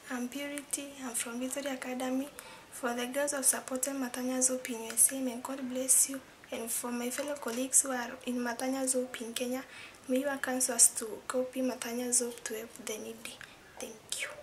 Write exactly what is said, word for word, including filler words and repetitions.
I'm Purity. I'm from Victory Academy. For the girls who have supported Matanya'S Hope in U S A, may God bless you. And for my fellow colleagues who are in Matanya'S Hope in Kenya, may you counsel us to copy Matanya'S Hope to help the needy. Thank you.